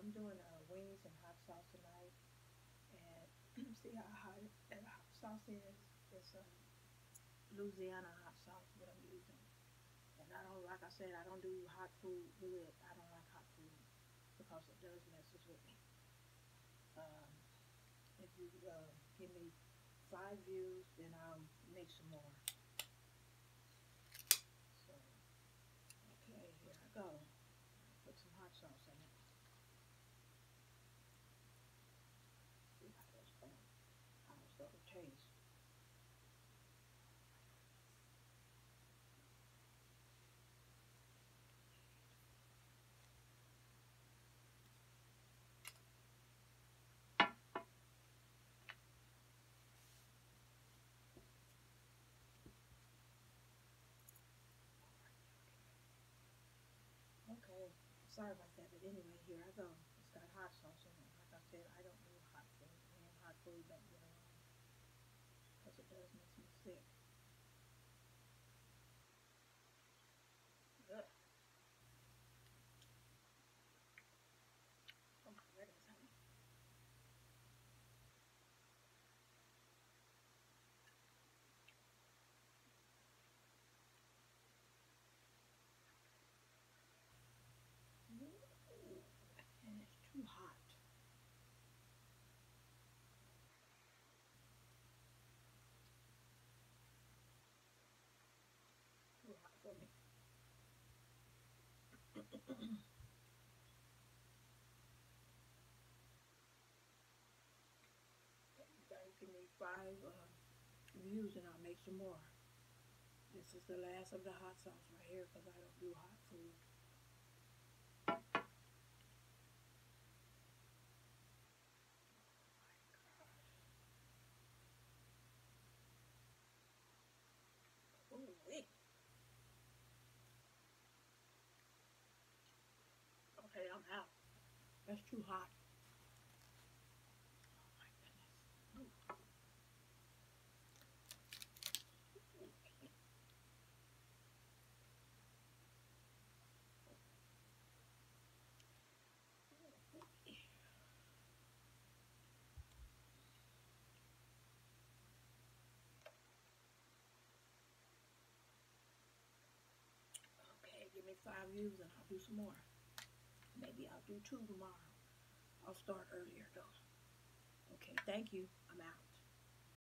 I'm doing wings and hot sauce tonight, and see how hot that hot sauce is. It's Louisiana hot sauce what I'm using, and I don't like I said I don't do hot food. Really, I don't like hot food because it does messes with me. Um, if you give me 5 views, then I'll make some more. So okay, here I go. Put some hot sauce in it. See how it's gonna taste. Okay, sorry about that, but anyway, here I go. It's got hot sauce in it. Like I said, I don't do hot food, and hot food don't get along because it does make me sick. Ugh. Oh my goodness, honey. Ooh, and it's too hot. Too hot for me. You guys give me 5 views, and I'll make some more. This is the last of the hot sauce right here because I don't do hot food. Oh wait. Okay, I'm out. That's too hot. Oh my goodness. Okay, give me 5 views and I'll do some more. Maybe I'll do two tomorrow. I'll start earlier though. Okay, thank you. I'm out.